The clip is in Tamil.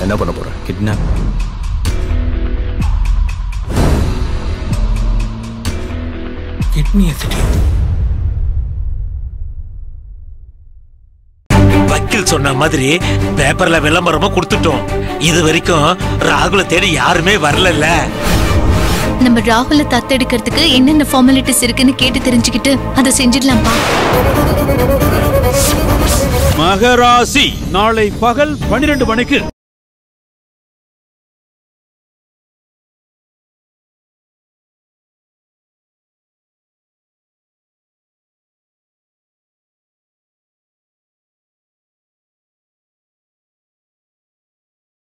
என்ன பண்ண போற? கிட்னாப். கிட்னி எத்திட்டி. வக்கீல் சொன்ன மாதிரி பேப்பர்ல விளம்பரமா கொடுத்துட்டோம். இது வரைக்கும் ராகுல தேடி யாருமே வரல. நம்ம ராகுல தத்தெடுக்கிறதுக்கு என்னென்ன ஃபார்மாலிட்டிஸ் இருக்குன்னு கேட்டு தெரிஞ்சுக்கிட்டு அதை செஞ்சிடலாம்ப்பா. மகராசி நாளை பகல் 12 மணிக்கு